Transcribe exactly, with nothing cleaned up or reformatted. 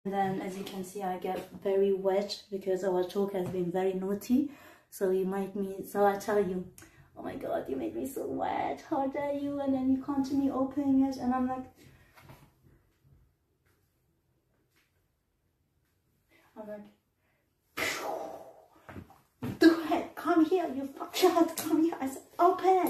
And then as you can see, I get very wet because our talk has been very naughty. So you made me, so I tell you, oh my god, you made me so wet, how dare you? And then you continue opening it, and I'm like, I'm like, do it, come here, you fuck shut, come here. I said, open